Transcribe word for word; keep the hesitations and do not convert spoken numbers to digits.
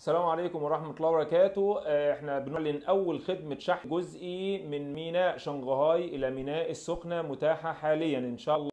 السلام عليكم ورحمة الله وبركاته. آه، احنا بنعلن أول خدمة شحن جزئي من ميناء شنغهاي إلى ميناء السخنة متاحة حاليا إن شاء الله.